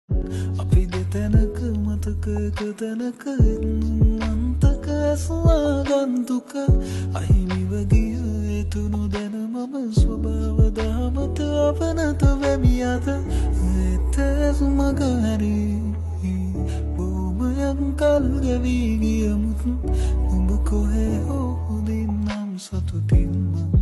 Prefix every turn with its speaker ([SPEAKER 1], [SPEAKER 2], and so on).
[SPEAKER 1] අපි දෙතැනක මතකයක තැනක අන්තක ස්වාගන්තුක අහිමිව ගිය එතුණු දැන මම ස්වභාව දහමත අපනත වැමි අත එතැස් මග හැරී බොහොමයක් කල් ගෙවී ගියමුත් උඹ කොහේ හෝ දෙන්නම් සතුටින්ම